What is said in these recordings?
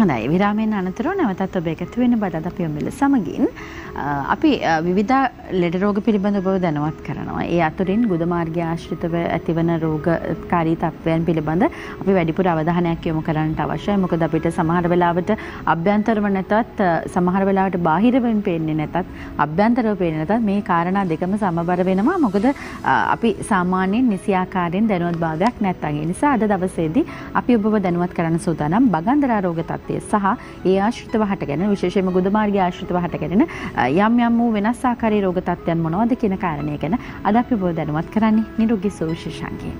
හොඳයි විරාමයෙන් අනතුරුව නැවතත් ඔබ එකතු වෙන්න බඩ අපි ඔබ සමගින් අපි විවිධ ලෙඩ රෝග පිළිබඳව ඔබව දැනුවත් කරනවා. ඒ අතුරින් ගුද මාර්ගය ආශ්‍රිතව ඇතිවන රෝගකාරී තත්ත්වයන් පිළිබඳ අපි වැඩිපුර අවධානයක් යොමු කරන්නට අවශ්‍යයි. මොකද අපිට සමහර වෙලාවට අභ්‍යන්තරව නැතත් සමහර වෙලාවට බාහිරවෙන් පේන්නේ නැතත් අභ්‍යන්තරව පේන්නේ නැතත් මේ කාරණා දෙකම සමබර වෙනවා. මොකද අපි සාමාන්‍යයෙන් නිසි ආකාරයෙන් දැනුවත්භාවයක් නැත්නම් ඒ නිසා අද දවසේදී අපි ඔබව දැනුවත් කරන්න සූදානම් බගන්දරා රෝග තත්ත්වය සහ ඒ ආශ්‍රිතව හටගෙන විශේෂයෙන්ම ගුද මාර්ගය ආශ්‍රිතව හටගෙන යම් යම් වූ වෙනස් ආකාරයේ රෝග තත්ත්වයන් මොනවද කියන කාරණය ගැන අද අපි ඔබව දැනුවත් කරන්නේ නිරෝගී සුවිශේෂාංගයෙන්.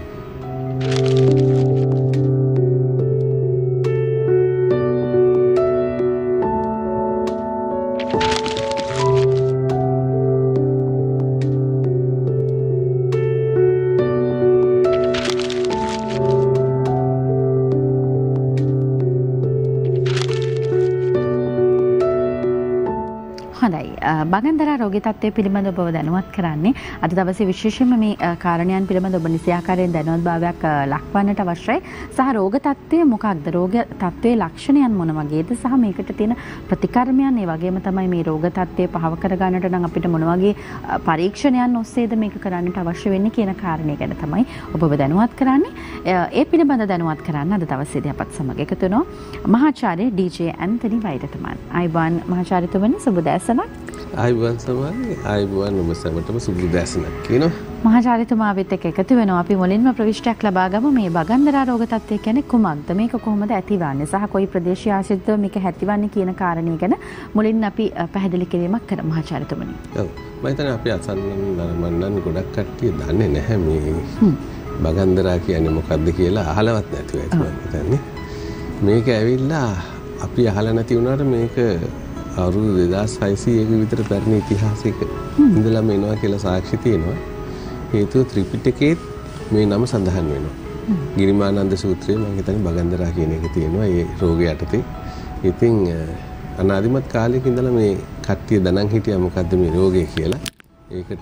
බගන්දරා රෝග තත්ත්වය පිළිබඳව ඔබව දැනුවත් කරන්නේ අද දවසේ විශේෂයෙන්ම මේ කාරණයන් පිළිබඳව ඔබ නිසි ආකාරයෙන් දැනුවත්භාවයක් ලක්වන්නට අවශ්‍යයි. සහ රෝග තත්ත්වය මොකක්ද? රෝග තත්ත්වයේ ලක්ෂණයන් මොන වගේද? සහ මේකට තියෙන ප්‍රතිකර්මයන් ඒ වගේම තමයි මේ රෝග තත්ත්වය පහව කර ගන්නට නම් අපිට මොන වගේ පරීක්ෂණයන් ඔස්සේද මේක කරන්නට අවශ්‍ය වෙන්නේ කියන කාරණය ගැන තමයි ඔබව දැනුවත් කරන්නේ. ඒ පිළිබඳව දැනුවත් කරන්න අද දවසේදී අපත් සමග එකතු වෙනවා මහාචාර්ය ඩී.ජේ. ඇන්තනි වෛරතුමන්. ආයුබෝවන් මහාචාර්යතුමනි සුබ දැසනක්. ආයුබෝවන් සමයි. ආයුබෝවන් ඔබ සැමටම සුබ දැසනක් කියනවා. මහාචාර්යතුමාත් එක්ක එකතු වෙනවා. අපි මුලින්ම ප්‍රවිෂ්ටයක් ලබා ගමු. මේ බගන්දරා රෝග තත්ත්වය කියන්නේ කුමක්ද? මේක කොහොමද ඇතිවන්නේ? සහ කොයි ප්‍රදේශීය ආශ්‍රිතව මේක ඇතිවන්නේ කියන කාරණය ගැන මුලින් අපි පැහැදිලි කිරීමක් කරමු මහාචාර්යතුමනි. ඔව්. මම හිතන්නේ අපි අසන්නන් ගොඩක් කට්ටිය දන්නේ නැහැ මේ බගන්දරා කියන්නේ මොකක්ද කියලා අහලවත් නැතුව ඇති මම හිතන්නේ. මේක ඇවිල්ලා අපි අහලා නැති වුණාට මේක අවුරුදු 2600ක විතර පැරණි ඉතිහාසයක ඉඳලම එනවා කියලා සාක්ෂි තියෙනවා. හේතුව ත්‍රිපිටකයේ මේ නම සඳහන් වෙනවා. ගිරිමානන්ද සූත්‍රයේ මම හිතන්නේ බගන්දරා කියන එක තියෙනවා ඒ රෝගය යටතේ. ඉතින් අනාදිමත් කාලයක ඉඳලා මේ කට්ටිය දනන් හිටියා මොකද්ද මේ රෝගය කියලා. ඒකට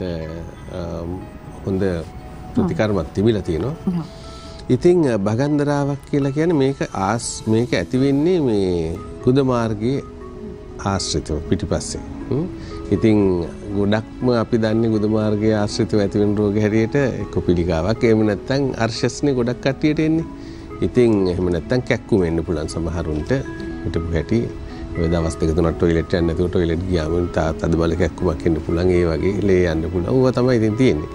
හොඳ ප්‍රතිකර්මයක් තිබිලා තියෙනවා. ඉතින් බගන්දරාවක් කියලා කියන්නේ මේක ඇති වෙන්නේ මේ ගුද මාර්ගයේ ආශ්‍රිතව පිටිපස්සේ. ඉතින් ගොඩක්ම අපි දන්නේ ගුද මාර්ගයේ ආශ්‍රිතව ඇතිවෙන රෝග හැටියට එක්ක පිළිකාවක් එහෙම නැත්නම් අර්ශස්නේ ගොඩක් කට්ටියට එන්නේ. ඉතින් එහෙම නැත්නම් කැක්කුම එන්න පුළුවන් සමහරුන්ට. හිටපු හැටි ඔය දවස් දෙක තුනක් টয়ලට් යන්න නැතුව টয়ලට් ගියාම තද බල කැක්කුමක් එන්න පුළුවන්. ඒ වගේ ලේ යන්න පුළුවන්. ඕවා තමයි ඉතින් තියෙන්නේ.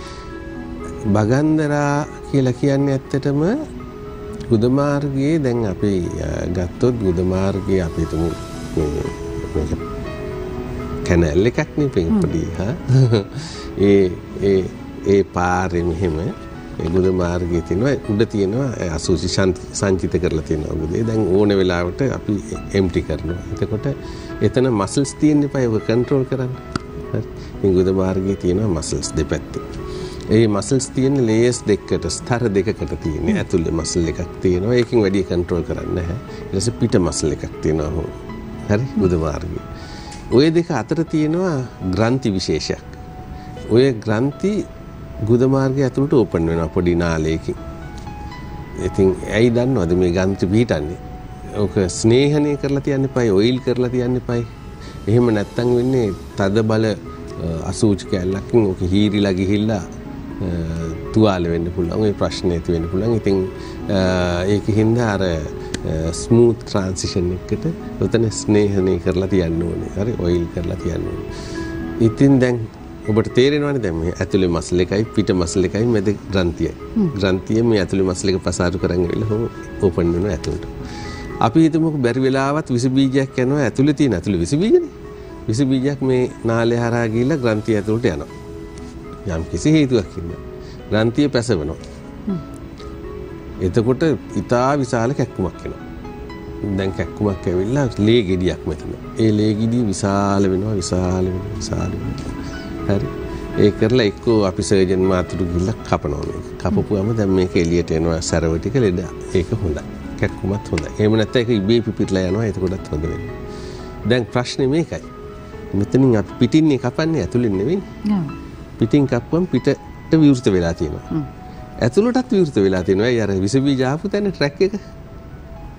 බගන්දරා කියලා කියන්නේ ඇත්තටම ගුද මාර්ගයේ දැන් අපි ගත්තොත් ගුද මාර්ගයේ අපි තුමු කැනල් එකක් නේ පොඩි ඒ පාරේ මෙහෙම ඒ ගුද මාර්ගයේ තියෙනවා උඩ තියෙනවා අසුචි සංචිත කරලා තියෙනවා ගුදේ. දැන් ඕන වෙලාවට අපි එම්ටි කරනවා. එතකොට එතන මසල්ස් තියෙන්න එපා ඒක කන්ට්‍රෝල් කරන්න. හරි. ඉතින් ගුද මාර්ගයේ තියෙනවා මසල්ස් දෙපැත්තේ. ඒ මසල්ස් තියෙන ලේයර්ස් දෙකකට ස්තර දෙකකට තියෙන. ඇතුලේ මසල් එකක් තියෙනවා. ඒකෙන් වැඩි කන්ට්‍රෝල් කරන්න නැහැ. ඊට පස්සේ පිට මසල් එකක් තියෙනවා. හරි ගුද මාර්ගය. ඔය දෙක අතර තියෙනවා ග්‍රන්ථි විශේෂයක්. ඔය ග්‍රන්ථි ගුද මාර්ගය ඇතුළට ඕපන් වෙනවා පොඩි නාලයකින්. ඉතින් ඇයි දන්නවද මේ ග්‍රන්ථි පිටන්නේ? ඔක ස්නේහණය කරලා තියන්න එපයි, ඔයිල් කරලා තියන්න එපයි. එහෙම නැත්තම් වෙන්නේ තද බල අසූචි කැල්ලකින් ඔක හීරිලා ගිහිල්ලා තුවාල වෙන්න පුළුවන්. ඔය ප්‍රශ්නේ ඇති වෙන්න පුළුවන්. ඉතින් ඒකින්ද අර ස්මූත් ට්‍රාන්සිෂන් එකකට උතන ස්නේහණය කරලා තියන්න ඕනේ. හරි ඔයිල් කරලා තියන්න ඕනේ. ඉතින් දැන් ඔබට තේරෙනවනේ දැන් මේ ඇතුලේ මස්ල් එකයි පිට මස්ල් එකයි මැද ග්‍රන්ථියයි. ග්‍රන්ථිය මේ ඇතුලේ මස්ල් එක ප්‍රසාර කරන් ගිහලා හොම ඕපන් වෙනවා ඇතුලට. අපි හිතමුකෝ බැරි වෙලාවත් විස බීජයක් යනවා ඇතුලේ තියෙන ඇතුලේ විස බීජනේ. විස බීජයක් මේ නාලය හරහා ගිහිල්ලා ග්‍රන්ථිය ඇතුලට යනවා. යම් කිසි හේතුවක් ඉන්නවා. ග්‍රන්ථිය පැසවෙනවා. එතකොට ඉතා විශාල කැක්කුමක් එනවා. දැන් කැක්කුමක් ඇවිල්ලා ලේ ගෙඩියක් මෙතන. ඒ ලේ ගෙඩිය විශාල වෙනවා. හරි. ඒ කරලා එක්කෝ අපි සර්ජන් මාතුරු ගිහිල්ලා කපනවා මේක. කපපුවම දැන් මේක එළියට එනවා සරව ටික ලෙඩ. ඒක හොඳයි. කැක්කුමත් හොඳයි. එහෙම නැත්නම් ඒක ඉබේ පිපිටලා යනවා. එතකොටත් හොඳ වෙනවා. දැන් ප්‍රශ්නේ මේකයි. මෙතනින් අපි පිටින්නේ කපන්නේ ඇතුලින් නෙවෙයි. පිටින් කප්පුවම පිටට විවෘත වෙලා තියෙනවා. ඇතුළටත් විවෘත වෙලා තියෙනවා. ඒ අර විස බීජ ආපු තැන ට්‍රැක් එක.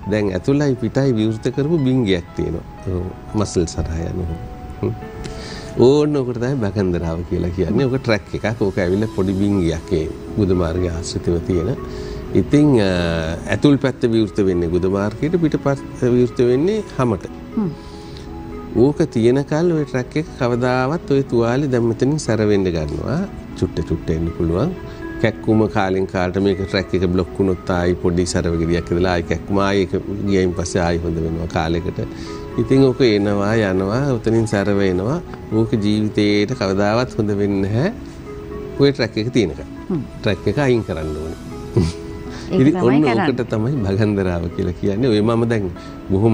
දැන් ඇතුළයි පිටයි විවෘත කරපු බිංගයක් තියෙනවා. මසල් සරහා යනවා. ඕන්න ඔකට තමයි බගන්දරාව කියලා කියන්නේ. ඔක ට්‍රැක් එකක්. ඕක ඇවිල්ලා පොඩි බිංගයක් ඒ ගුද මාර්ගය ආශ්‍රිතව තියෙන. ඉතින් ඇතුල් පැත්ත විවෘත වෙන්නේ ගුද මාර්ගයට, පිටපැත්ත විවෘත වෙන්නේ හැමට. ඕක තියෙන කල් ওই ට්‍රැක් එක කවදාවත් ওই තුවාලේ දැන් මෙතනින් සැර වෙන්න ගන්නවා. චුට්ට එන්න පුළුවන්. කැක්කුම කාලෙන් කාලට මේක ට්‍රැක් එක બ્લોක් වුණොත් ආයි පොඩි සැරවගිරියක් ඉදලා ආයි කැක්කුම ආයි ඒක ගියයින් පස්සේ ආයි හොඳ වෙනවා කාලෙකට. ඉතින් ඕක එනවා යනවා උතනින් සැර වෙනවා. ඕක ජීවිතේට කවදාවත් හොඳ වෙන්නේ නැහැ. ওই ට්‍රැක් එක තියෙනකම්. ට්‍රැක් එක අයින් කරන්න ඕනේ. ඉතින් ඔන්න ඕකට තමයි බගන්දරාව කියලා කියන්නේ. ඔය මම දැන් බොහොම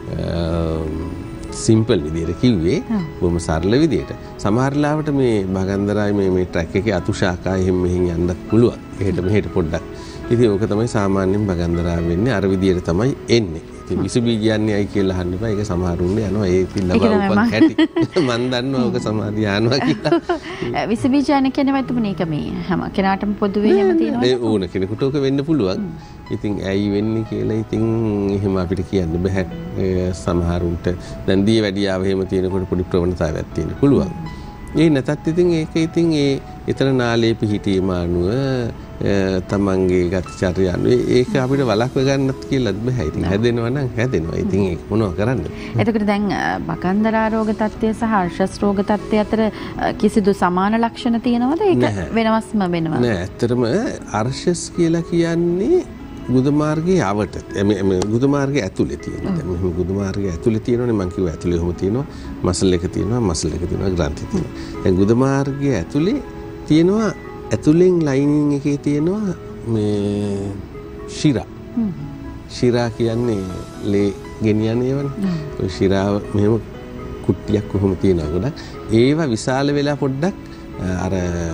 සිම්පල් විදියට කිව්වේ බොහොම සරල විදියට. සමහර ලාවට මේ බගන්දරායි මේ ට්‍රැක් එකේ අතු ශාඛා එහෙම මෙහෙන් යන්නත් පුළුවන්. එහෙට මෙහෙට පොඩ්ඩක්. ඉතින් ඕක තමයි සාමාන්‍යයෙන් බගන්දරාව වෙන්නේ. අර විදියට තමයි එන්නේ. ඉතින් විස බීජයන්නේ අය කියලා අහන්න එපා. ඒක සමහරුන්නේ යනවා ඒ පිළව උපන් හැටි. මන් දන්නවා ඕක සමාධිය යනවා කියලා. විස බීජයන්නේ කියන්නේ වතුනේ එක මේ හැම කෙනාටම පොදුවේ හැම තියෙනවා. ඒ ඕන කෙනෙකුට ඕක වෙන්න පුළුවන්. ඉතින් ඇයි වෙන්නේ කියලා ඉතින් එහෙම අපිට කියන්න බෑ. සමහරුන්ට දැන් දී වැඩියාව එහෙම තියෙනකොට පොඩි ප්‍රවණතාවයක් තියෙන්න පුළුවන්. ඒ නැතත් ඉතින් ඒක ඉතින් ඒ ඊතර නාලේ පිහිටීම අනුව තමන්ගේ ගතිචර්ය අනුව ඒක අපිට වළක්ව ගන්නත් කියලාත් බෑ. ඉතින් හැදෙනවා නම් හැදෙනවා. ඉතින් ඒක මොනව කරන්නද? එතකොට දැන් බගන්දරා රෝග තත්ත්වය සහ අර්ශස් රෝග තත්ත්වය අතර කිසිදු සමාන ලක්ෂණ තියෙනවද? ඒක වෙනස්ම වෙනවා. නෑ ඇත්තටම අර්ශස් කියලා කියන්නේ ගුද මාර්ගයේ අවට ගුද මාර්ගයේ ඇතුලේ තියෙනවා. දැන් මෙහෙම ගුද මාර්ගයේ ඇතුලේ තියෙනවනේ මම කිව්වා ඇතුලේ ඔහොම තියෙනවා. මසල් එක තියෙනවා ග්‍රන්ථි තියෙනවා. දැන් ගුද මාර්ගයේ ඇතුලේ තියෙනවා ඇතුලෙන් ලයිනින් එකේ තියෙනවා මේ ශිරා. ශිරා කියන්නේ ලේ ගෙනියන ඒවනේ. ඔය ශිරාව මෙහෙම කුට්ටියක් කොහොම තියෙනවා ගොඩක්. ඒවා විශාල වෙලා පොඩ්ඩක් අර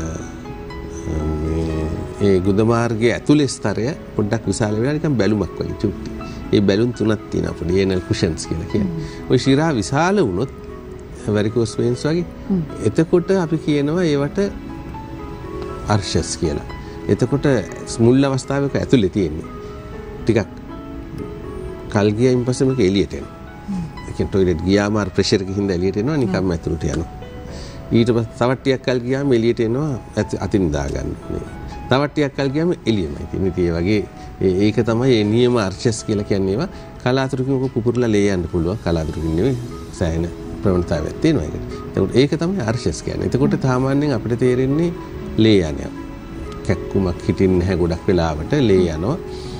ඒ ගුද මාර්ගයේ ඇතුලේ ස්තරය පොඩ්ඩක් විශාල වෙලා නිකන් බැලුමක් වගේ චුට්ටි. ඒ බැලුම් තුනක් තියෙනවා පොඩි ඒනල් කුෂන්ස් කියලා කියන්නේ. ওই ශිරා විශාල වුණොත් වැරිකෝස් වෙන්ස් වගේ එතකොට අපි කියනවා ඒවට අර්ශස් කියලා. එතකොට මුල් අවස්ථාවක ඇතුලේ තියෙන්නේ. ටිකක් කල් ගියයින් පස්සේ මේක එළියට එනවා. ඒ කියන්නේ টয়ලට් ගියාම අර ප්‍රෙෂර් එකකින් හින්දා එළියට එනවා නිකම්ම ඇතුලට යනවා. ඊට පස්සේ තව ටිකක් කල් ගියාම එළියට එනවා අතින් දා ගන්න. තව ටිකක් කල් ගියාම එළියමයි. ඉතින් ඒ වගේ ඒක තමයි මේ නියම අර්ශස් කියලා කියන්නේ. ඒවා කලාතුරකින් ඔක පුපුරලා ලේ යන්න පුළුවන්. කලාතුරකින් නෙවෙයි සෑහෙන ප්‍රවණතාවයක් තියෙනවා ඒකට. ඒක තමයි අර්ශස් කියන්නේ. එතකොට සාමාන්‍යයෙන් අපිට තේරෙන්නේ ලේ යනවා. කැක්කුමක් හිටින්නේ නැහැ ගොඩක් වෙලාවට ලේ යනවා.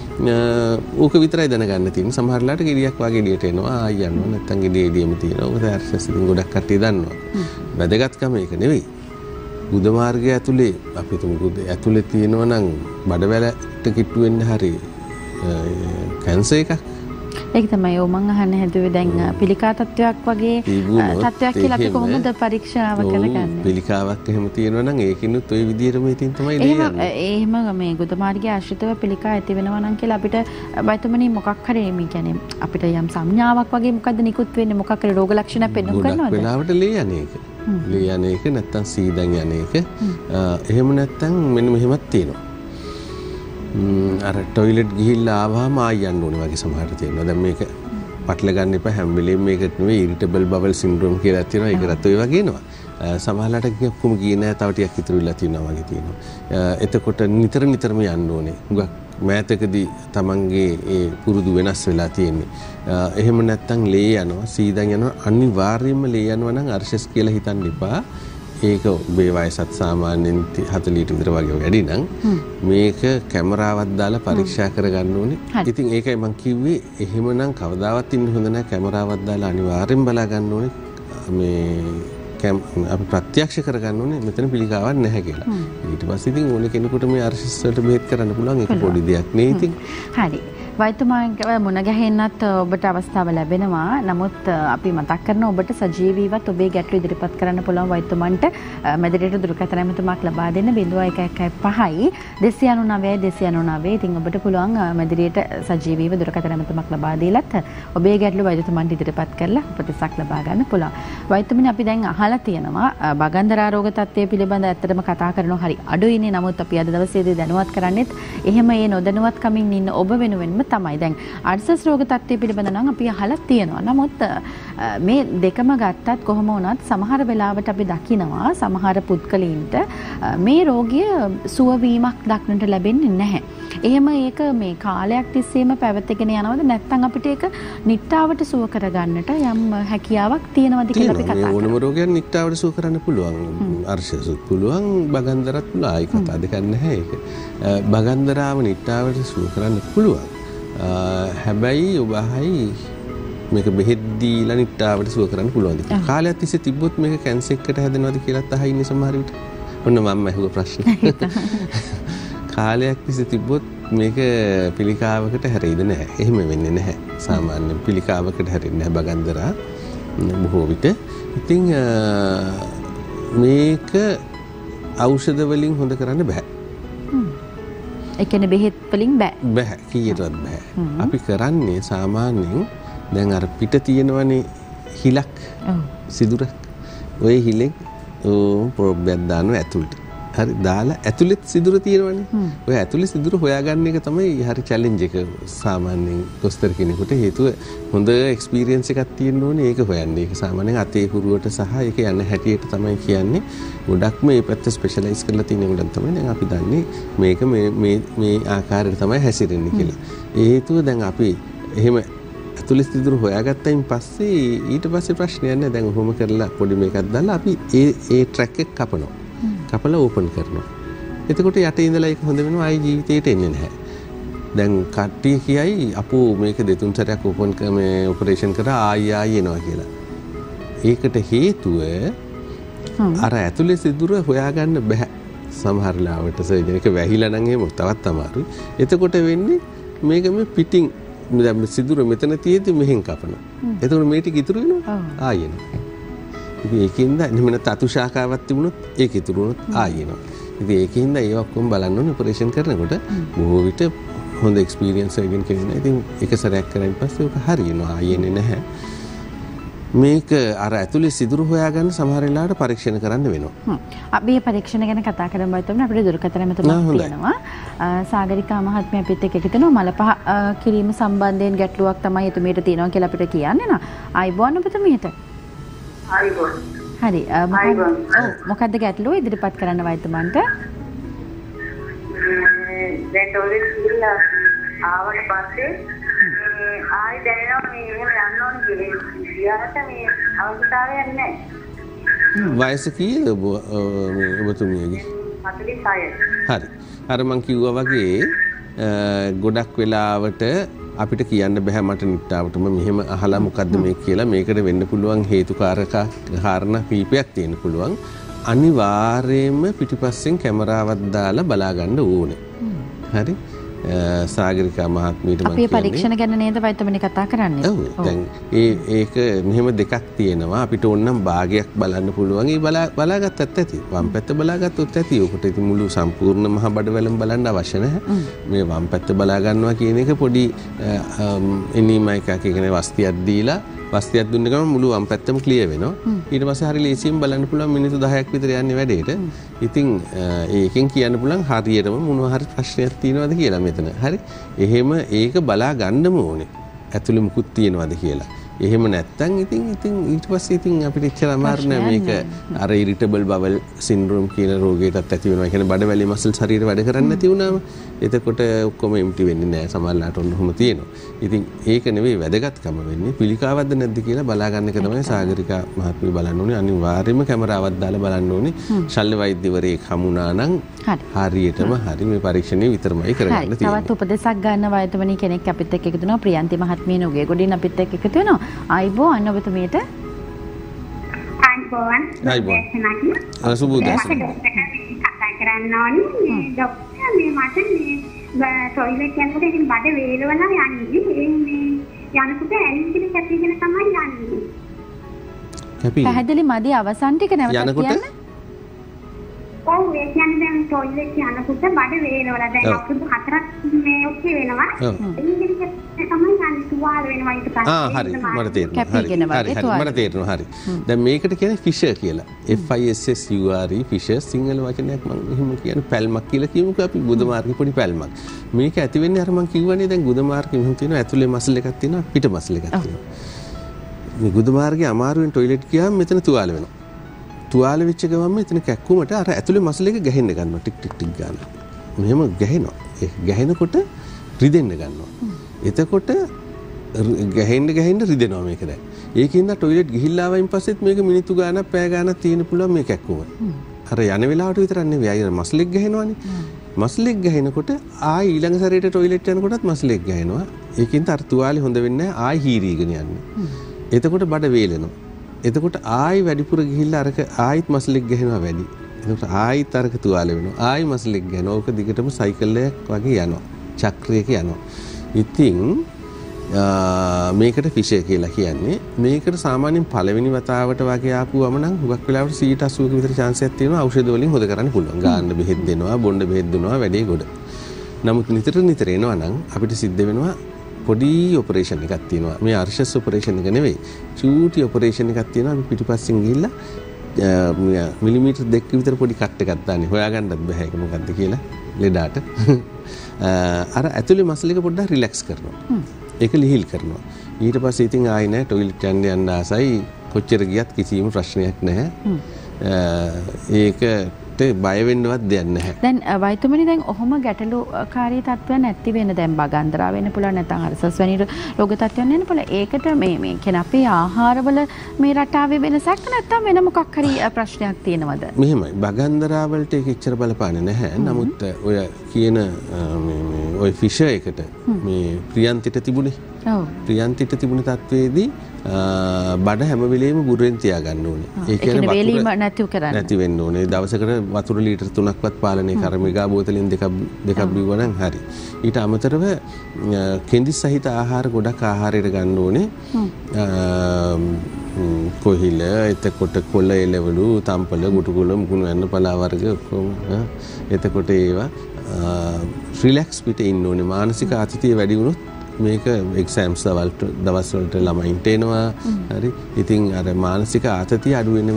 ඕක විතරයි දැනගන්න තියෙන්නේ. සමහර වෙලාවට ගෙඩියක් වගේ එළියට එනවා ආයි යනවා. නැත්තම් ගෙඩිය එළියම තියෙනවා. ඕක අර්ශස් ඉතින් ගොඩක් කට්ටිය දන්නවා. වැදගත්කම ඒක නෙවෙයි. ගුද මාර්ගය ඇතුලේ අපි තුමු ගුද ඇතුලේ තියෙනවා නම් බඩවැලට කිට්ටු වෙන්න හරි කැන්සර් එකක්. ඒක තමයි ඔව් මං අහන්න හැදුවේ දැන් පිළිකා තත්වයක් වගේ තත්වයක් කියලා අපි කොහොමද පරීක්ෂාව කරගන්නේ? පිළිකාවක් එහෙම තියෙනවා නම් ඒකිනුත් ওই විදිහටම ඉතින් තමයි ලියන්නේ. එහෙම මේ ගුද මාර්ගයේ ආශ්‍රිතව පිළිකා ඇති වෙනවා නම් කියලා අපිට වෛද්‍යමනි මොකක් හරි මේ කියන්නේ අපිට යම් සංඥාවක් වගේ මොකද්ද නිකුත් වෙන්නේ මොකක් හරි රෝග ලක්ෂණයක් පෙන්වන්න කරනවද? ගොඩක් වෙලාවට ලේ යන්නේ ඒක. ලේ යන්නේ ඒක නැත්තම් සීදන් යන්නේ ඒක. එහෙම නැත්තම් මෙන්න මෙහෙමත් තියෙනවා. අර টয়ලට් ගිහිල්ලා ආවම ආය යන්න ඕනේ වගේ සමහරට තියෙනවා. දැන් මේක පටල ගන්න එපා හැම වෙලෙම මේකට නෙවෙයි ඉරිටබල් බබල් සින්ඩ්‍රෝම් කියලා තියෙනවා. ඒකටත් ඔය වගේ එනවා. සමහරලාට කොහොම ගියේ නැහැ තව ටිකක් ඉතුරු වෙලා තියෙනවා වගේ තියෙනවා. එතකොට නිතරම යන්න ඕනේ. හුඟක් මෑතකදී තමන්ගේ ඒ පුරුදු වෙනස් වෙලා තියෙන්නේ. එහෙම නැත්තම් ලේ යනවා සීදන් යනවා අනිවාර්යයෙන්ම ලේ යනවා නම් අර්ශස් කියලා හිතන්න එපා. ඒක ඔබේ වයසත් සාමාන්‍යයෙන් 40ට විතර වගේ වැඩි නම් මේක කැමරාවක් දාලා පරීක්ෂා කරගන්න ඕනේ. ඉතින් ඒකයි මම කිව්වේ එහෙමනම් කවදාවත් ඉන්න හොඳ නැහැ කැමරාවක් දාලා අනිවාර්යෙන් බලා ගන්න ඕනේ. මේ අපි ප්‍රත්‍යක්ෂ කරගන්න ඕනේ මෙතන පිළිකාවක් නැහැ කියලා. ඊට පස්සේ ඉතින් ඕන කෙනෙකුට මේ අර්ශස් වලට බෙහෙත් කරන්න පුළුවන් ඒක පොඩි දෙයක් නේ ඉතින්. හරි. වෛද්‍යතුමාගේ මුණ ගැහෙන්නත් ඔබට අවස්ථාව ලැබෙනවා. නමුත් අපි මතක් කරන ඔබට සජීවීවත් ඔබේ ගැටළු ඉදිරිපත් කරන්න පුළුවන් වෛද්‍යතුමන්ට මැදිරියට දුරකථන ඇමතුමක් ලබා දෙන්න 0115 299 299. ඉතින් ඔබට පුළුවන් මැදිරියට සජීවීව දුරකථන ඇමතුමක් ලබා දීලත් ඔබේ ගැටළු වෛද්‍යතුමන්ට ඉදිරිපත් කරලා උපදෙසක් ලබා ගන්න පුළුවන්. වෛද්‍යතුමනි අපි දැන් අහලා තියෙනවා බගන්දරා රෝග තත්ත්වය පිළිබඳ ඇත්තටම කතා කරනවා හරි අඩුයිනේ. නමුත් අපි අද දවසේදී දැනුවත් කරන්නේත් එහෙම ඒ නොදැනුවත්කමින් ඉන්න ඔබ වෙනුවෙන්ම තමයි. දැන් අර්සස් රෝග තත්ත්වය පිළිබඳව නම් අපි අහලා තියෙනවා. නමුත් මේ දෙකම ගත්තත් කොහොම වුණත් සමහර වෙලාවට අපි දකිනවා සමහර පුද්ගලයින්ට මේ රෝගය සුවවීමක් දක්නට ලැබෙන්නේ නැහැ. එහෙම ඒක මේ කාලයක් තිස්සේම පැවතගෙන යනවද නැත්නම් අපිට ඒක නිට්ටාවට සුව කරගන්නට යම් හැකියාවක් තියෙනවද කියලා අපි කතා කරමු. ඕනම රෝගයක් නිට්ටාවට සුව කරන්න පුළුවන්. අර්ශසුත් පුළුවන්, බගන්දරත් පුළුවන්. ආයි කතා දෙකක් නැහැ ඒක. බගන්දරාව නිට්ටාවට සුව කරන්න පුළුවන්. හැබැයි ඔබ අහයි මේක බෙහෙත් දීලා නිට්ටාවට සුව කරන්න පුළුවන්ද කියලා. කාලයක් තිස්සේ තිබ්බොත් මේක කැන්සර් එකකට හැදෙනවද කියලාත් අහයි ඉන්නේ සමහර විට. ඔන්න මම අහුව ප්‍රශ්නේ. කාලයක් තිස්සේ තිබ්බොත් මේක පිළිකාවකට හැරෙයිද නැහැ. එහෙම වෙන්නේ නැහැ. සාමාන්‍ය පිළිකාවකට හැරෙන්නේ නැහැ බගන්දරා බොහෝ විට. ඉතින් මේක ඖෂධ වලින් හොඳ කරන්න බෑ. ඒ කියන්නේ බෙහෙත් වලින් බෑ. බෑ කීයටවත් බෑ. අපි කරන්නේ සාමාන්‍යයෙන් දැන් අර පිට තියෙනවනේ හිලක්. සිදුර. ওই හිලෙන් ප්‍රොබ්බයක් දානවා ඇතුළට. හරි දාලා ඇතුළෙත් සිදුර තියෙනවනේ. ඔය ඇතුළේ සිදුර හොයාගන්න එක තමයි හරි චැලෙන්ජ් එක සාමාන්‍යයෙන් දොස්තර කෙනෙකුට. හේතුව හොඳ එක්ස්පීරියන්ස් එකක් තියෙන්න ඕනේ ඒක හොයන්න. ඒක සාමාන්‍යයෙන් අතේ හුරුවට සහ ඒක යන හැටියට තමයි කියන්නේ. ගොඩක්ම මේ පැත්ත ස්පෙෂලායිස් කරලා තියෙන ගොඩක් තමයි දැන් අපි දන්නේ මේක මේ ආකාරයට තමයි හැසිරෙන්නේ කියලා. ඒ හේතුව දැන් අපි එහෙම ඇතුළේ සිදුර හොයාගත්තයින් පස්සේ ඊට පස්සේ ප්‍රශ්නයක් නැහැ. දැන් ඔහොම කරලා පොඩි මේකක් දාලා අපි ඒ ට්‍රැක් එක කපනවා. කපලා ඕපන් කරනවා. එතකොට යට ඉඳලා ඒක හොඳ වෙනවා. ආයි ජීවිතේට එන්නේ නැහැ. දැන් කට්ටිය කියයි අපෝ මේක දෙතුන් සැරයක් ඕපන් මේ ඔපරේෂන් කරා ආයි එනවා කියලා. ඒකට හේතුව අර ඇතුලේ සිදුර හොයාගන්න බෑ. සමහර ලාවට සර්ජන් එක වැහිලා නම් එහෙම තවත් අමාරුයි. එතකොට වෙන්නේ මේක මේ පිටින් දැන් සිදුර මෙතන තියෙද්දි මෙහෙන් කපනවා. එතකොට මේ ටික ඉතුරු වෙනවා. ආයි එනවා. ඉතින් ඒකින්ද නිමන තතු ශාඛාවක් තිබුණොත් ඒක ඉතුරු වුණොත් ආයෙ එනවා. ඉතින් ඒකින්ද ඒ ඔක්කොම බලන්න ඕනේ ඔපරේෂන් කරනකොට බොහෝ විට හොඳ එක්ස්පීරියන්ස් එකකින් කෙනෙක්. ඉතින් එක සැරයක් කරන් පස්සේ ඒක හරියනවා ආයෙ එන්නේ නැහැ. මේක අර ඇතුලේ සිදුරු හොයාගන්න සමහර වෙලාවට පරීක්ෂණ කරන්න වෙනවා. අපි මේ පරීක්ෂණ ගැන කතා කරමු බලන්න අපිට දුරකථන මෙතනක් තියෙනවා. සාගරිකා මහත්මිය අපිත් එක්ක එකතු වෙනවා. මලපහ කිරීම සම්බන්ධයෙන් ගැටලුවක් තමයි එතුමියට තියෙනවා කියලා අපිට කියන්නේ නා. ආයිබෝන් ඔබතුමියට. හරි මොකක්ද ගැටලුව ඉදිරිපත් කරන්න වෛද්‍යමන්ට? දැන් ඩෝලෙත් කියලා ආවට පස්සේ ආයි දැනෙනවා මේ එහෙම යන්න ඕනේ කියලා. ඊයරට මේ අවශ්‍යතාවයක් නැහැ. වයස කීයද ඔබතුමියගේ? 46. හරි. අර මං කිව්වා වගේ ගොඩක් වෙලාවට අපිට කියන්න බෑ මට නිට්ටාවටම මෙහෙම අහලා මොකද්ද මේ කියලා. මේකට වෙන්න පුළුවන් හේතුකාරක කාරණා කීපයක් තියෙන්න පුළුවන්. අනිවාර්යයෙන්ම පිටිපස්සෙන් කැමරාවක් දාලා බලා ගන්න ඕනේ. හරි. සාගරිකා මහත්මියට මම අපි පරීක්ෂණ ගැන නේද වෛද්‍යමනි කතා කරන්නේ. ඔව්. දැන් ඒක මෙහෙම දෙකක් තියෙනවා. අපිට ඕනනම් භාගයක් බලන්න පුළුවන්. ඒ බලාගත්තත් ඇති. වම් පැත්ත බලාගත්තොත් ඇති. ඔකට ඉතින් මුළු සම්පූර්ණ මහ බඩවැලම බලන්න අවශ්‍ය නැහැ. මේ වම් පැත්ත බලා ගන්නවා කියන එක පොඩි එනීම එකක් කියන්නේ වස්තියක් දීලා වස්තියක් දුන්න ගමන් මුළු වම් පැත්තම ක්ලියර් වෙනවා. ඊට පස්සේ හරිය ලේසියෙන් බලන්න පුළුවන් මිනිත්තු 10ක් විතර යන්නේ වැඩේට. ඉතින් ඒකෙන් කියන්න පුළුවන් හරියටම මොනවා හරි ප්‍රශ්නයක් තියෙනවද කියලා මෙතන. හරි. එහෙම ඒක බලා ගන්නම ඕනේ. ඇතුළේ මුකුත් තියෙනවද කියලා. එහෙම නැත්තම් ඉතින් ඊට පස්සේ ඉතින් අපිට ඉච්චර අමාරු නෑ මේක අර ඉරිටබල් බවල් සින්ඩ්‍රෝම් කියන රෝගයටත් ඇති වෙනවා. ඒ කියන්නේ බඩවැලේ මසල් ශරීරය වැඩ කරන්නේ නැති වුණාම එතකොට ඔක්කොම එම්ටි වෙන්නේ නෑ. සමහරලාට ඔන්නෝම තියෙනවා. ඉතින් ඒක නෙවෙයි වැදගත්කම වෙන්නේ. පිළිකාවක්ද නැද්ද කියලා බලා ගන්න එක තමයි සාගරිකා මහත්මිය බලන්න ඕනේ. අනිවාර්යයෙන්ම කැමරාවක් දාලා බලන්න ඕනේ. ශල්‍ය වෛද්‍යවරයෙක් හමුනා නම් හරියටම හරි මේ පරීක්ෂණය විතරමයි කරගන්න තියෙන්නේ. තවත් උපදෙසක් ගන්න වෛද්‍යමනි කෙනෙක් අපිත් එක්ක එකතු වෙනවා. ප්‍රියන්ති මහත්මිය නුගේ ගොඩින් අපිත් එක්ක එකතු වෙනවා. ආයිබෝන් ඔබතුමියට. ආයිබෝන්. සුබෝදෑසන. කතා කරන්න ඕනේ. ડોක්ටර් මේ මට මේ ටොයිලට් යනකොට ඉතින් බඩ වේලවලා යන්නේ. මේ යනකොට ඇලින්ගෙන කැපිගෙන තමයි යන්නේ. කැපි. පැහැදිලි මදි අවසන් ටික නැවත කියන්න. ඔව් ඒ කියන්නේ දැන් ටොයිලට් යනකොට බඩ වේලවලා දැන් අවුරුදු 4ක් මේ ඔක්කේ වෙනවා. ඇලින්ගෙන කැපිගෙන තමයි යන්නේ. තුවාල වෙනවා ඊට පස්සේ. හරි මට තේරෙනවා. කැපිගෙන වගේ තුවාල. මට තේරෙනවා. හරි. දැන් මේකට කියන්නේ ෆිෂර් කියලා. FISSURE ෆිෂර් සිංහල වචනයක් මම එහෙම කියන්නේ පැල්මක් කියලා කියමුකෝ අපි ගුද මාර්ගේ පොඩි පැල්මක්. මේක ඇති වෙන්නේ අර මම කිව්වනේ දැන් ගුද මාර්ගේ මෙහෙම තියෙනවා ඇතුලේ මස්ල් එකක් තියෙනවා පිට මස්ල් එකක් තියෙනවා. මේ ගුද මාර්ගේ අමාරුවෙන් টয়ලට් ගියාම මෙතන තුවාල වෙනවා. තුවාල වෙච්ච ගමන් මෙතන කැක්කුමට අර ඇතුලේ මස්ල් එක ගැහෙන්න ගන්නවා ටික් ටික් ටික් ගන්නවා. මෙහෙම ගැහෙනවා. ඒ ගැහෙනකොට රිදෙන්න ගන්නවා. එතකොට ගැහෙන්න රිදෙනවා මේක දැන්. ඒකින්ද টয়ලට් ගිහිල්ලා ආවයින් පස්සෙත් මේක මිනිත්තු ගානක් පැය ගානක් තියෙන පුළුවන් මේ කැක්කුම. අර යන වෙලාවට විතරක් නෙවෙයි අය මස්ල් එක ගැහෙනවානේ. මස්ල් එක ගැහෙනකොට ආයි ඊළඟ සැරේට টয়ලට් යනකොටත් මස්ල් එක ගැහෙනවා. ඒකින්ද අර තුවාලේ හොඳ වෙන්නේ නැහැ ආයි හීරීගෙන යන්නේ. එතකොට බඩ වේලෙනවා. එතකොට ආයි වැඩිපුර ගිහිල්ලා අරක ආයිත් මස්ල් එක ගැහෙනවා වැඩි. එතකොට ආයිත් අරක තුවාලේ වෙනවා. ආයි මස්ල් එක ගැහෙනවා. ඕක දිගටම සයිකල් එකක් වගේ යනවා. චක්‍රයක යනවා. ඉතින් මේකට ෆිෂර් කියලා කියන්නේ. මේකට සාමාන්‍යයෙන් පළවෙනි වතාවට වගේ ආපුවම නම් හුඟක් වෙලාවට 80ක විතර chance එකක් තියෙනවා ඖෂධ වලින් හොද කරන්න පුළුවන්. ගාන්න බෙහෙත් දෙනවා, බොන්න බෙහෙත් දෙනවා වැඩේ ගොඩ. නමුත් නිතර එනවා නම් අපිට සිද්ධ වෙනවා පොඩි ඔපරේෂන් එකක් තියෙනවා. මේ අර්ශස් ඔපරේෂන් එක නෙවෙයි. චූටි ඔපරේෂන් එකක් තියෙනවා. අපි පිටිපස්සෙන් ගිහිල්ලා මිලිමීටර් 2ක විතර පොඩි කට් එකක් දාන්නේ. හොයාගන්නත් බෑ ඒක මොකද්ද කියලා ලෙඩාට. අර ඇතුලේ මස්ල් එක පොඩ්ඩක් රිලැක්ස් කරනවා. ඒක ලිහිල් කරනවා. ඊට පස්සේ ඉතින් ආයෙ නෑ টয়ලට් යන්න ආසයි කොච්චර ගියත් කිසිම ප්‍රශ්නයක් නැහැ. ඒකට බය වෙන්නවත් දෙයක් නැහැ. දැන් වෛද්‍යතුමනි දැන් ඔහොම ගැටලුකාරී තත්ත්වයන් නැති වෙන දැන් බගන්දරා වෙන්න පුළුවන් නැත්නම් අර්ශස් වැනි රෝග තත්ත්වයන් වෙන්න පුළුවන්. ඒකට මේ කියන්නේ අපේ ආහාරවල මේ රටාවේ වෙනසක් නැත්නම් වෙන මොකක් හරි ප්‍රශ්නයක් තියෙනවද? මෙහෙමයි. බගන්දරා වලට ඒක එච්චර බලපාන්නේ නැහැ. නමුත් ඔය කියන ඔය ෆිෂර් එකට මේ ප්‍රියන්තිට තිබුණේ. ඔව්. ප්‍රියන්තිට තිබුණ තත්වයේදී බඩ හැම වෙලෙම බුරෙන් තියාගන්න ඕනේ. ඒ කියන්නේ වේලීම නැති වෙන්න ඕනේ. දවසකට වතුර ලීටර් 3ක්වත් පාලනය කර මෙගා බෝතලෙන් දෙකක් බිව්වා නම් හරි. ඊට අමතරව කෙඳි සහිත ආහාර ගොඩක් ආහාරයට ගන්න ඕනේ. කොහිල, එතකොට කොළ එළවලු, තම්පල, ගුටුකොළ, මුකුණු යන පලා වර්ග ඔක්කොම එතකොට ඒවා රිලැක්ස් පිට ඉන්න ඕනේ. මානසික ආතතිය වැඩි වුණොත් මේක එක්සෑම්ස් දවස් වලට ළමයින්ට එනවා. හරි. ඉතින් අර මානසික ආතතිය අඩු වෙන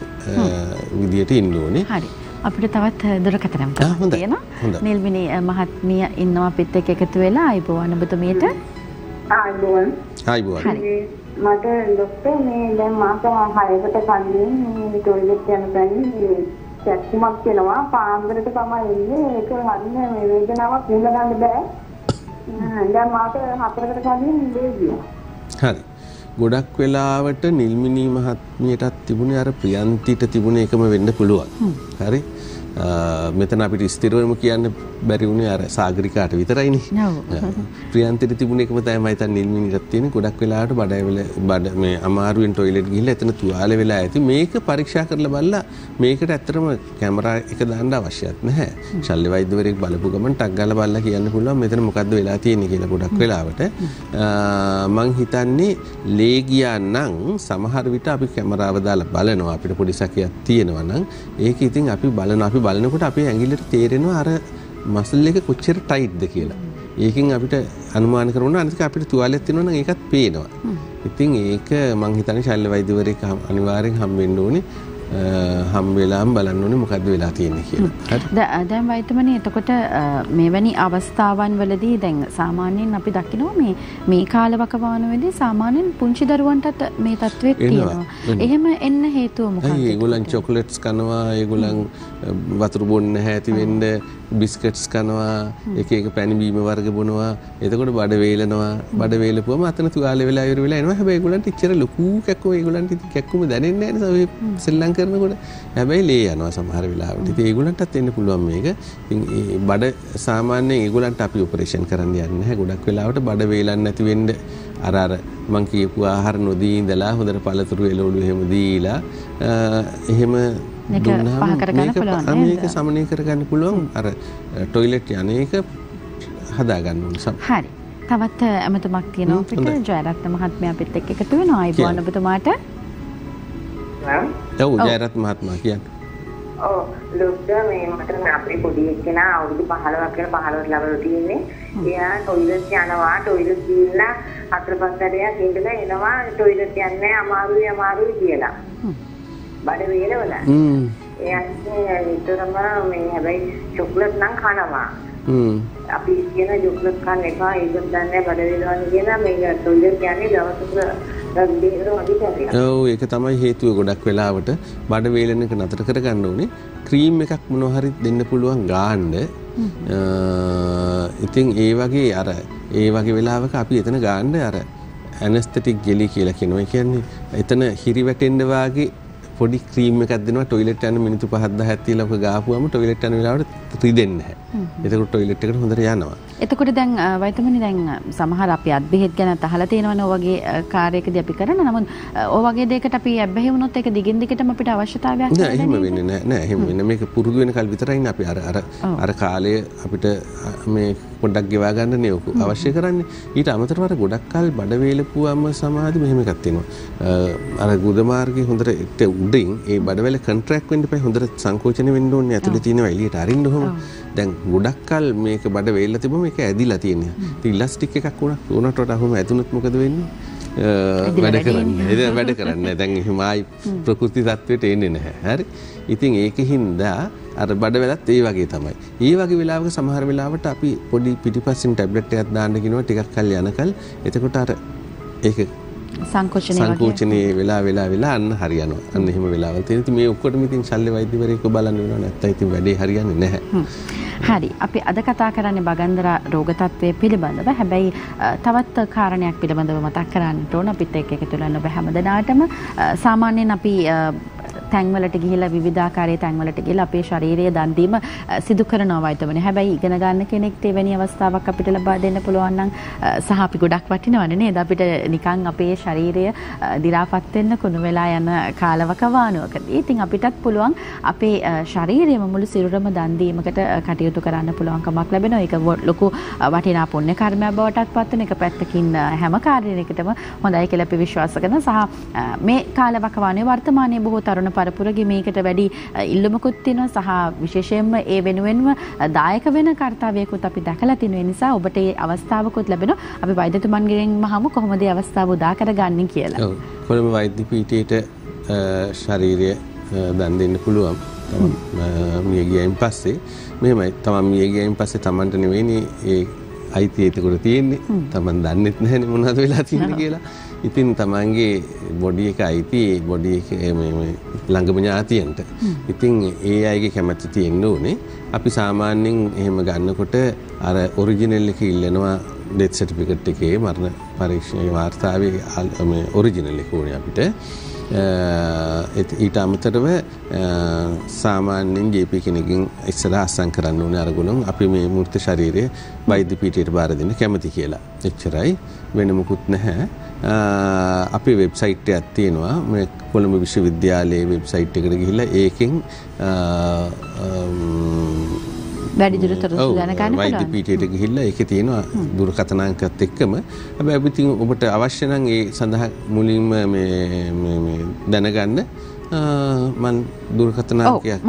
විදියට ඉන්න ඕනේ. හරි. අපිට තවත් දුරකථනයක් තියෙනවා. නිල්මිනි මහත්මිය ඉන්නවා අපිත් එක්ක එකතු වෙලා ආයිබෝවන් ඔබතුමියට. ආයිබෝවන්. ආයිබෝවන්. මට ડોක්ටර් මේ දැන් මාස 6කට කලින් මේ টয়ලට් යන තැනින් කැක්කුමක් වෙනවා. පාන්දරට තමයි එන්නේ. ඒක හරිනේ මේ වේදනාවක් නිල ගන්න බෑ. දැන් මාස 4කට කලින් දෙවියෝ. හරි. ගොඩක් වෙලාවට නිල්මිනී මහත්මියටත් තිබුණේ අර ප්‍රියන්තිට තිබුණ එකම වෙන්න පුළුවන්. හරි. මෙතන අපිට ස්ථිරවම කියන්න බැරි වුණේ අර සාගරිකාට විතරයිනේ. ප්‍රියන්තිට තිබුණ එකම තමයි තන නිල්මිනීටත් තියෙන්නේ. ගොඩක් වෙලාවට බඩ මේ අමාරුවෙන් টয়ලට් ගිහිල්ලා එතන තුවාල වෙලා ඇති. මේක පරීක්ෂා කරලා බලලා මේකට ඇත්තටම කැමරා එක දාන්න අවශ්‍යත් නැහැ. ශල්‍ය වෛද්‍යවරයෙක් බලපු ගමන් ටක් ගාලා බලලා කියන්න පුළුවන් මෙතන මොකද්ද වෙලා තියෙන්නේ කියලා ගොඩක් වෙලාවට. මං හිතන්නේ ලේ ගියා නම් සමහර විට අපි කැමරාව දාලා බලනවා අපිට පොඩි සැකයක් තියෙනවා නම් ඒක ඉතින් අපි බලනකොට අපේ ඇඟිල්ලට තේරෙනවා අර මස්ල් එක කොච්චර ටයිට්ද කියලා. ඒකෙන් අපිට අනුමාන කරනවා අනිත් අපිට තුවාලයක් තියෙනවා නම් ඒකත් පේනවා. ඉතින් ඒක මං හිතන්නේ ශල්‍ය වෛද්‍යවරයෙක් අනිවාර්යෙන් හම් වෙන්න ඕනේ. හම් වෙලාම බලන්න ඕනේ මොකද්ද වෙලා තියෙන්නේ කියලා. හරි. දැන් වෛද්‍යමනි එතකොට මෙවැනි අවස්ථාවන් වලදී දැන් සාමාන්‍යයෙන් අපි දකිනවා මේ කාලවකවානුවේදී සාමාන්‍යයෙන් පුංචි දරුවන්ටත් මේ තත්ත්වෙ තියෙනවා. එහෙම එන්න හේතුව මොකක්ද? ඒගොල්ලන් චොකලට්ස් කනවා, ඒගොල්ලන් වතුර බොන්න නැති වෙන්න බිස්කට්ස් කනවා, එක එක පැණි බීම වර්ග බොනවා. එතකොට බඩ වේලනවා. බඩ වේලපුවම අතන තුවාල වෙලා ඉවර වෙලා එනවා. හැබැයි ඒගොල්ලන්ට ඉච්චර ලොකු කැක්කුම ඒගොල්ලන්ට කැක්කුම දැනෙන්නේ නැහැ නේද? සෙල්ලම් කරනකොට හැබැයි ලේ යනවා සමහර වෙලාවට. ඉතින් ඒගොල්ලන්ටත් එන්න පුළුවන් මේක. ඉතින් ඒ බඩ සාමාන්‍යයෙන් ඒගොල්ලන්ට අපි ඔපරේෂන් කරන්න යන්නේ නැහැ. ගොඩක් වෙලාවට බඩ වේලන්න නැති වෙන්න අර මං කියපු ආහාර නොදී ඉඳලා හොඳට පළතුරු එළවලු එහෙම දීලා එහෙම මේක සමනය කරගන්න පුළුවන්. අර টয়ලට් යන එක හදා ගන්න ඕනේ. හරි. තවත් අමතමක් තියෙනවා අපිට ජයරත්න මහත්මයා අපිත් එක්ක එකතු වෙනවා. ආයිබෝවන් ඔබතුමාට. ඔව් ජයරත්න මහත්මයා කියන්නේ. ඔව් ડોක්ටර් මේ මට අපේ පොඩි එක්කෙනා අවුරුදු 15ක් කියලා 15 ලබලා තියෙන්නේ. එයා ටොයිලට් යනවා ටොයිලට් ගිහිල්ලා 4-5 සැරයක් ඉඳලා එනවා ටොයිලට් යන්නේ අමාරුයි කියලා. බඩ වේලවල. එයා විතරම මේ හැබැයි චොක්ලට් නම් කනවා. අපි කියන චොක්ලට් කන්න එපා ඒක දන්නේ බඩ වේලවන්නේ කියලා මේ ටොයිලට් යන්නේ දවසක ඔව් ඒක තමයි හේතුව ගොඩක් වෙලාවට බඩ වේලෙන එක නතර කරගන්න ඕනේ. ක්‍රීම් එකක් මොනවා හරි දෙන්න පුළුවන් ගාන්න. ඉතින් ඒ වගේ වෙලාවක අපි එතන ගාන්න අර ඇනස්තටික් ජෙලි කියලා කියනවා. ඒ කියන්නේ එතන හිරි වැටෙන්න වාගේ පොඩි ක්‍රීම් එකක් දෙනවා ටොයිලට් යන මිනිත්තු 5-10ක් තියලා ඔක ගාපුවම ටොයිලට් යන වෙලාවට රිදෙන්නේ නැහැ. එතකොට ටොයිලට් එකට හොඳට යනවා. එතකොට දැන් වෛද්‍යමනි දැන් සමහර අපි අත් බෙහෙත් ගැන අහලා තියෙනවනේ ඔය වගේ කාර්යයකදී අපි කරන නමුත් ඔය වගේ දෙයකට අපි ඇබ්බැහි වුණොත් ඒක දිගින් දිගටම අපිට අවශ්‍යතාවයක් නෑ එහෙම වෙන්නේ නෑ එහෙම වෙන්නේ මේක පුරුදු වෙන කල් විතරයිනේ අපි අර කාලය අපිට මේ පොඩ්ඩක් ගෙවා ගන්න නේ අවශ්‍ය කරන්නේ ඊට අමතරව අර ගොඩක් කල් බඩ වේලපුවම සමාධි මෙහෙම එකක් තියෙනවා අර ගුද මාර්ගයේ හොඳට උඩින් ඒ බඩවැල කන්ට්‍රැක්ට් වෙන්න එපා හොඳට සංකෝචනය වෙන්න ඕනේ ඇතුලේ තියෙනවා එළියට අරින්න ඔහම දැන් ගොඩක් කල් මේක බඩ වේලලා තිබුම මේක ඇදිලා තියෙනවා ඉතින් ඉලාස්ටික් එකක් උනට වඩා ඔහම ඇතුනොත් මොකද වෙන්නේ වැඩ කරන්නේ දැන් එහෙම ආයි ප්‍රකෘති තත්වයට එන්නේ නැහැ හරි ඉතින් ඒකින්ද අර බඩවැලත් ඒ වගේ තමයි. ඒ වගේ වෙලාවක සමහර වෙලාවට අපි පොඩි පිටිපස්සෙන් ටැබ්ලට් එකක් දාන්න කියනවා ටිකක් කල් යනකල්. එතකොට අර ඒක සංකෝචනයේ වෙලා අන්න හරියනවා. අන්න එහෙම වෙලාවල් තියෙන. ඉතින් මේ ඔක්කොටම ඉතින් ශල්‍ය වෛද්‍යවරයෙක්ව බලන්න වෙනව නැත්නම් ඉතින් වැඩේ හරියන්නේ නැහැ. හරි. අපි අද කතා කරන්නේ බගන්දර රෝග තත්ත්වය පිළිබඳව. හැබැයි තවත් කාරණයක් පිළිබඳව මතක් කරන්නට ඕන. අපිත් එක්ක එකතු වෙන්න ඔබ හැමදෙනාටම සාමාන්‍යයෙන් අපි තැන්වලට ගිහිල්ලා විවිධාකාරයේ තැන්වලට ගිහිල්ලා අපේ ශාරීරික දන් දීම සිදු කරනවා වයිතමනේ. හැබැයි ඉගෙන ගන්න කෙනෙක්ට එවැනි අවස්ථාවක් අපිට ලබා දෙන්න පුළුවන් නම් සහ අපි ගොඩක් වටිනවනේ නේද? අපිට නිකන් අපේ ශාරීරිය දි รา පත් වෙන්න කුණු වෙලා යන කාලවකවානුවකදී. ඉතින් අපිටත් පුළුවන් අපේ ශාරීරියම මුළු සිරුරම දන් දීමකට කටයුතු කරන්න පුළුවන්කමක් ලැබෙනවා. ඒක ලොකු වටිනා පුණ්‍ය කර්මයක් බවටත් පත් වෙන එක පැත්තකින් හැම කාර්යයකටම හොඳයි කියලා අපි විශ්වාස කරනවා. සහ මේ කාලවකවානුවේ වර්තමානයේ බොහෝ තරුණ පරපුරගේ මේකට වැඩි ඉල්ලුමකුත් තියෙනවා සහ විශේෂයෙන්ම ඒ වෙනුවෙන්ම දායක වෙන කාර්යයකුත් අපි දැකලා තියෙන නිසා ඔබට ඒ අවස්ථාවකුත් ලැබෙනවා. අපි වෛද්‍යතුමන්ගෙන් මහමු කොහොමද ඒ අවස්ථාව උදා කරගන්නේ කියලා. ඔව්. කොළඹ වෛද්‍ය පීඨයට ශාරීරිය දන් දෙන්න පුළුවන්. මිය ගියයින් පස්සේ මෙහෙමයි. තමන් මිය ගියයින් පස්සේ තමන්ට නෙවෙයිනේ ඒ අයිතිය ඒකට තියෙන්නේ. තමන් දන්නෙත් නැහැනේ මොනවද වෙලා තියෙන්නේ කියලා. ඉතින් තමන්ගේ බොඩි එක අයිති බොඩි එක මේ ළඟම ඥාතියන්ට. ඉතින් ඒ අයගේ කැමැත්ත තියෙන්න ඕනේ. අපි සාමාන්‍යයෙන් එහෙම ගන්නකොට අර ඔරිජිනල් එක ඉල්ලනවා ඩෙත් සර්ටිෆිකේට් එකේ මරණ පරීක්ෂණ වාර්තාවේ මේ ඔරිජිනල් එක ඕනේ අපිට. ඊට අමතරව සාමාන්‍යයෙන් ජීපී කෙනකින් ඉස්සරහ අස්සම් කරන්න ඕනේ අරගොල්ලෝ අපි මේ මූර්ත ශරීරය වෛද්‍ය පීඨයට බාර දෙන්න කැමති කියලා. එච්චරයි වෙන මොකුත් නැහැ. අපේ වෙබ්සයිට් එකක් තියෙනවා මේ කොළඹ විශ්වවිද්‍යාලයේ වෙබ්සයිට් එකට ගිහිල්ලා ඒකෙන් වැඩිදුර තොරතුරු දැනගන්න පුළුවන්. වෛද්‍ය පීඨයට ගිහිල්ලා ඒකේ තියෙනවා දුරකථන අංකයත් එක්කම. හැබැයි අපි ඉතින් ඔබට අවශ්‍ය නම් ඒ සඳහා මුලින්ම මේ දැනගන්න මන් දුරකථන අංකයක්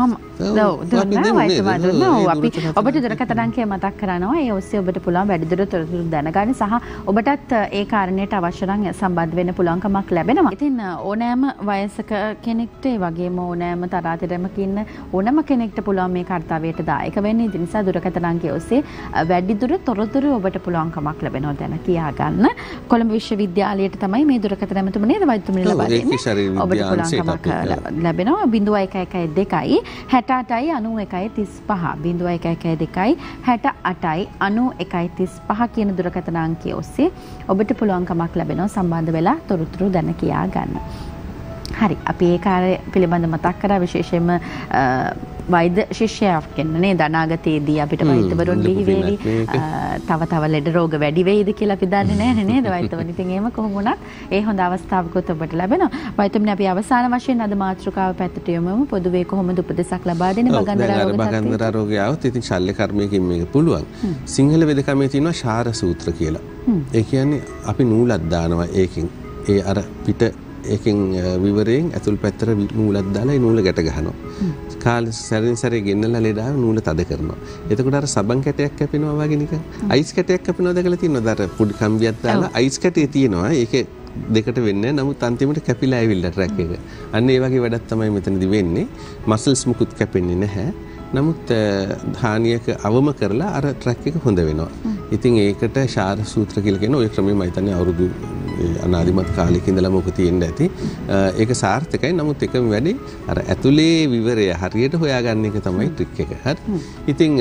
අපි ඔබට දුරකථන අංකය මතක් කරනවා. ඒ ඔස්සේ ඔබට පුළුවන් වැඩිදුර තොරතුරු දැනගන්න සහ ඔබටත් ඒ කාරණයට අවශ්‍ය නම් සම්බන්ධ වෙන්න පුළුවන්කමක් ලැබෙනවා. ඉතින් ඕනෑම වයසක කෙනෙක්ට ඒ වගේම ඕනෑම තරාතිරමක ඉන්න ඕනෑම කෙනෙක්ට පුළුවන් මේ කාර්යයට දායක වෙන්න. ඒ නිසා දුරකථන අංකය ඔස්සේ වැඩිදුර තොරතුරු ඔබට පුළුවන්කමක් ලැබෙනවා දැන කියා ගන්න. කොළඹ විශ්වවිද්‍යාලයට තමයි මේ දුරකථන ඇමතුම නේද වෛද්‍යතුමනි ලබා දෙන්නේ. ඔබට පුළුවන්කමක් ලැබෙනවා 0112 68යි 91යි 35 0112 68යි 91යි 35 කියන දුරකථන අංකය ඔස්සේ ඔබට පුළුවන්කමක් ලැබෙනවා සම්බන්ධ වෙලා තොරතුරු දැන කියා ගන්න. හරි අපි ඒ කාර්ය පිළිබඳ මතක් කරා විශේෂයෙන්ම වෛද්‍ය ශිෂ්‍යයෙක් වෙන්න නේද අනාගතයේදී අපිට වෛද්‍යවරුන් බිහි වේවි තව ලෙඩ රෝග වැඩි වෙයිද කියලා අපි දන්නේ නැහැ නේද වෛද්‍යවරුන්. ඉතින් එහෙම කොහොම වුණත් ඒ හොඳ අවස්ථාවකුත් ඔබට ලැබෙනවා. වෛද්‍යතුමනි අපි අවසාන වශයෙන් අද මාතෘකාව පැත්තට යමු. පොදුවේ කොහොමද උපදෙසක් ලබා දෙන්නේ බගන්දර රෝගය આવත් ඉතින් ශල්‍ය කර්මයකින් මේක පුළුවන්. සිංහල වෙදකමේ තියෙනවා ශාර සූත්‍ර කියලා. ඒ කියන්නේ අපි නූලක් දානවා ඒකෙන් ඒ අර පිට ඒකෙන් විවරයෙන් ඇතුල් පැත්තට නූලක් දාලා ඒ නූල ගැට ගහනවා. කාලේ සැරින් සැරේ ගෙන්නලා ලෙඩාව නූල තද කරනවා. එතකොට අර සබන් කැටයක් කැපෙනවා වගේ නිකන් අයිස් කැටයක් කැපෙනවා දැකලා තියෙනවද? අර පොඩි කම්බියක් දාලා අයිස් කැටේ තියෙනවා. ඒකේ දෙකට වෙන්නේ නමුත් අන්තිමට කැපිලා ඇවිල්ලා ට්‍රැක් එක. අන්න ඒ වගේ වැඩක් තමයි මෙතනදී වෙන්නේ. මසල්ස් මුකුත් කැපෙන්නේ නැහැ. නමුත් හානියක අවම කරලා අර ට්‍රැක් එක හොඳ වෙනවා. ඉතින් ඒකට ශාර සූත්‍ර කියලා කියන ওই ක්‍රමය මම හිතන්නේ අවුරුදු අනාදිමත් කාලෙක ඉඳලා මොකද තියෙන්න ඇති. ඒක සාර්ථකයි. නමුත් එකම වැඩි අර ඇතුලේ විවරය හරියට හොයාගන්න එක තමයි ට්‍රික් එක. හරි. ඉතින්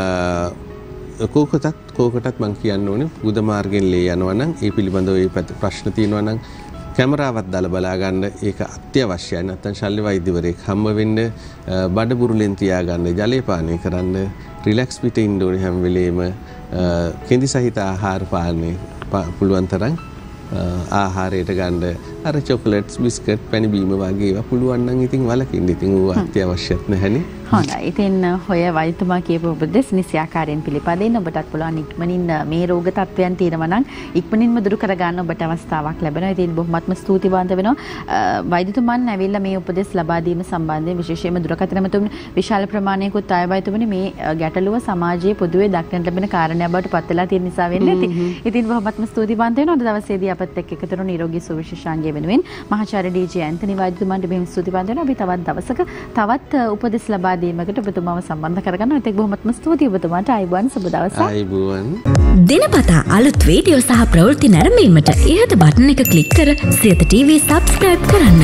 කෝකටත් මම කියන්න ඕනේ බුද මාර්ගෙන් ලේ යනවා නම් ඒ පිළිබඳව ඒ ප්‍රශ්න තියෙනවා නම් කැමරාවක් දාලා බලා ගන්න ඒක අත්‍යවශ්‍යයි. නැත්නම් ශල්‍ය වෛද්‍යවරයෙක් හම්බ වෙන්න බඩ බුරුලෙන් තියාගන්න, ජලය පානය කරන්න, රිලැක්ස් පිට ඉන්න ඕනේ හැම වෙලේම. කෙඳි සහිත ආහාර පානය පුළුවන් තරම් ආහාරයට ගන්න අර චොකලට්ස්, බිස්කට්, පැණි බීම වගේ ඒවා පුළුවන් නම් ඉතින් වලකින්න. ඉතින් ඕවා අත්‍යවශ්‍යත් නැහැනේ. හොඳයි. ඉතින් හොය වෛද්‍යතුමා කියපු උපදෙස් නිසියාකාරයෙන් පිළිපදින්න ඔබටත් පුළුවන් ඉක්මනින් මේ රෝග තත්ත්වයන් තියෙනවා නම් ඉක්මනින්ම දුරු කර ගන්න ඔබට අවස්ථාවක් ලැබෙනවා. ඉතින් බොහොමත්ම ස්තුතිවන්ත වෙනවා. වෛද්‍යතුමන් ඇවිල්ලා මේ උපදෙස් ලබා දීම සම්බන්ධයෙන් විශේෂයෙන්ම දුරකථන මතුම විශාල ප්‍රමාණයකට ආය වෛද්‍යතුමනි මේ ගැටලුව සමාජයේ පොදුවේ දක්නට ලැබෙන කාරණයක් බවට පත් වෙලා තියෙන නිසා වෙන්නේ නැති. ඉතින් බොහොමත්ම ස්තුතිවන්ත වෙනවා. අද දවසේදී අපත් එක්ක එකතු වුණු නිරෝගී සුවිශේෂාංගය වෙනුවෙන් මහාචාර්ය ඩී.ජේ. ඇන්තනි වෛද්‍යතුමන්ට බෙහෙවින් ස්තුතිවන්ත වෙනවා. අපි තවත් දවසක තවත් උපදෙස් ලබා දීමකට ඔබතුමාව සම්බන්ධ කරගන්නවා. ඒත් බොහොමත්ම ස්තුතියි ඔබතුමාට. ආයුබෝවන් සුබ දවසක්. ආයුබෝවන්. දිනපතා අලුත් වීඩියෝ සහ ප්‍රවෘත්ති නැරඹීමට ඉහත බටන් එක ක්ලික් කර සියත TV subscribe කරන්න.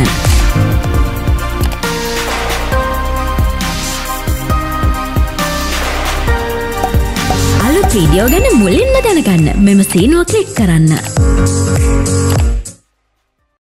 අලුත් වීඩියෝ ගැන මුලින්ම දැනගන්න මෙම සීනුව ක්ලික් කරන්න.